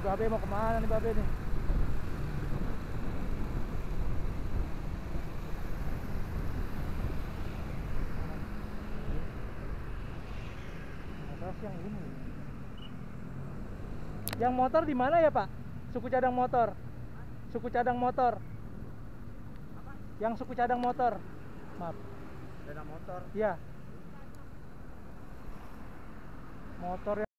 Babe mau kemana nih Babe nih? Atas yang ini. Yang motor di mana ya Pak? Suku cadang motor. Suku cadang motor. Apa? Yang suku cadang motor. Maaf. Sepeda motor. Iya. Motor